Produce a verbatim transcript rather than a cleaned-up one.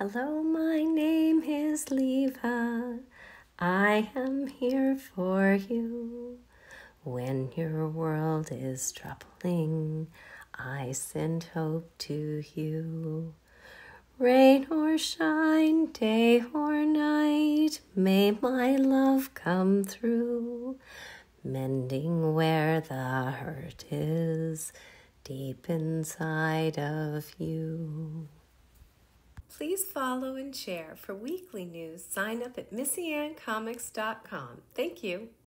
Hello, my name is Liva. I am here for you. When your world is troubling, I send hope to you. Rain or shine, day or night, may my love come through, mending where the hurt is deep inside of you. Please follow and share. For weekly news, sign up at Missy Ann Comics dot com. Thank you.